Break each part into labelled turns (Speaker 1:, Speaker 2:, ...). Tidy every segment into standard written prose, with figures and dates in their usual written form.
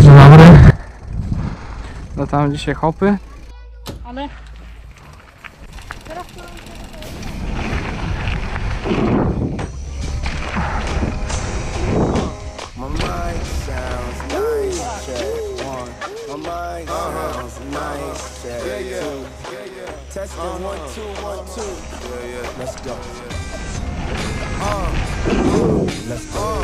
Speaker 1: Dzień dobry. No tam dzisiaj hopy.
Speaker 2: Ale... Teraz to...
Speaker 3: My mind sounds nice, check one. My mind sounds nice, check two. Testing 1 2 1 2. Let's go. Let's go.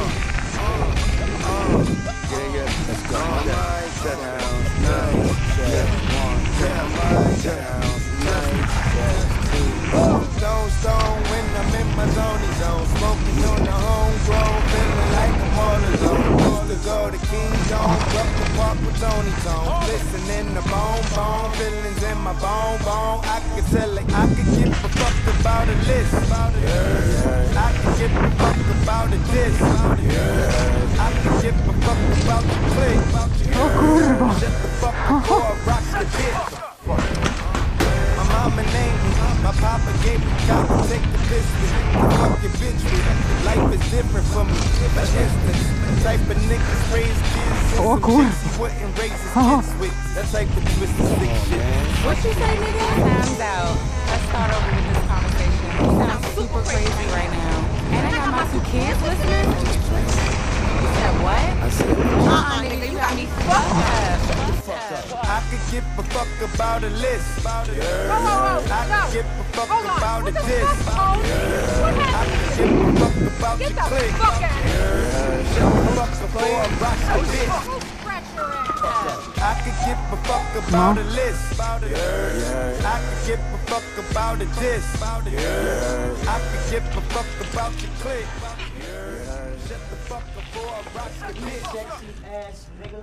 Speaker 3: Let's go. My mind sounds nice, check one. My mind sounds nice, check two. Stone when I'm in my zone, smoking on the homegrown, feeling like I'm all alone. Used to go to King Jones, up the park with Tony Tone, listening to bone, feelings in my bone. I could tell it, I could give a fuck about a list. I could give a fuck about a diss. I could give a fuck about the click. Shut the fuck up before I rock the bitch. My mama named me, my papa gave me cop to take the piss with. Fuck your bitch with. Life is different for me. For instance, type of niggas raise kids. Some chicks he wouldn't raise his kids with. That type of twisted sick shit.
Speaker 4: What you say, nigga? Time's out. Let's start over with this conversation. You sound super crazy right now. And I got my 2 kids listening. You said what?
Speaker 3: I said,
Speaker 4: Nigga, you got me fucked up.
Speaker 3: I could give a fuck about a list. I could give a fuck about a diss. I could give a fuck about your click. Shut the fuck before I rock the bitch. I could give a fuck about a list. I could give a fuck about a diss. I could give a fuck about your click. Shut the fuck before I rock the bitch.
Speaker 5: Sexy ass nigga.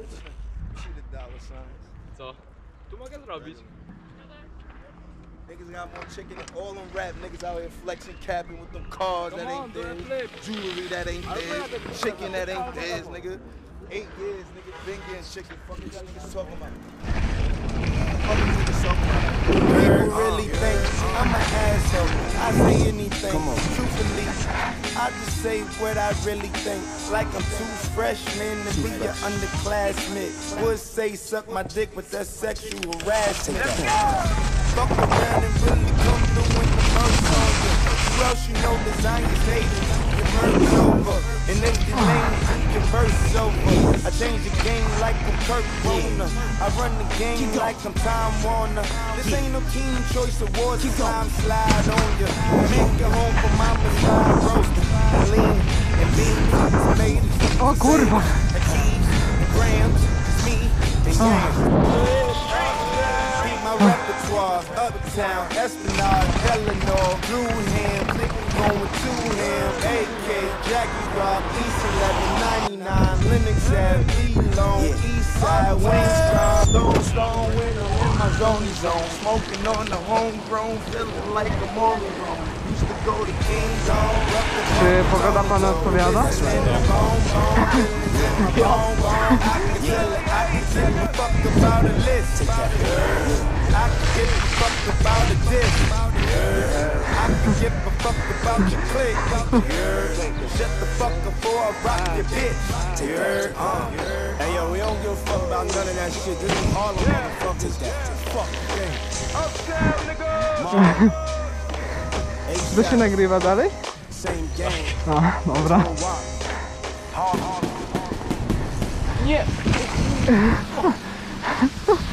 Speaker 6: Co? Tu mogę zrobić.
Speaker 3: Niggas got more chicken than all them rap niggas out here flexing, capping with them cars that ain't theirs, jewelry that ain't theirs, chicken that ain't theirs, nigga. 8 years, nigga, been getting chicken. Fuck what y'all niggas talking about? Fuck these niggas talking about? People really think I'm an asshole. I say anything. Truthfully, I just say what I really think. Like I'm too freshman to be your underclassman. Would say suck my dick with that sexual harassment. Fuck around and really come through in the merch on you. Who else you know designers hating? Your merch over. And if your name your verse is over. I change the game like I'm Kurt Warner. I run the game like I'm Time Warner. This ain't no Teen Choice Awards. Time slide on you. Make it home for mama slide roasting. Lean and beans, tomatoes.
Speaker 1: O kurwa.
Speaker 3: Cheese and grams. Me and yams. My repertoire, Uptown, Esplanade, Eleanor, Blue Ham, going to him, AK, Jackie Rock, East 1199, Lennox Ave, E-Lone, East Side, Wayne Stone, when I'm in my zone, smoking on the homegrown, feeling like I'm all alone. Used to go to King Zone,
Speaker 1: Czy pogoda panu odpowiada?
Speaker 3: I can give a fuck about a list. I can give a fuck about a diss. I can give a fuck about your click. Shut the fuck up before I rock your bitch. Hey yo, we don't give a fuck about none of that shit. This is all the motherfuckers that fuck game. Uptown, nigga.
Speaker 1: To się nagrywa dalej?
Speaker 3: Same game.
Speaker 1: A, dobra.
Speaker 2: Nie!